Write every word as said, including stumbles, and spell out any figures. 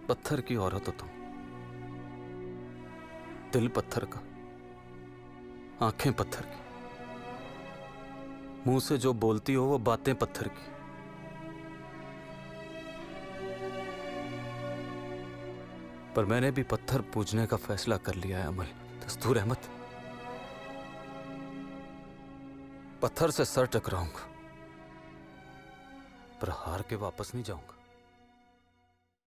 पत्थर की औरत हो तुम, दिल पत्थर का, आंखें पत्थर की, मुंह से जो बोलती हो वो बातें पत्थर की। पर मैंने भी पत्थर पूजने का फैसला कर लिया है अमल। दस्तूर अहमद, पत्थर से सर टकराऊंगा पर हार के वापस नहीं जाऊंगा।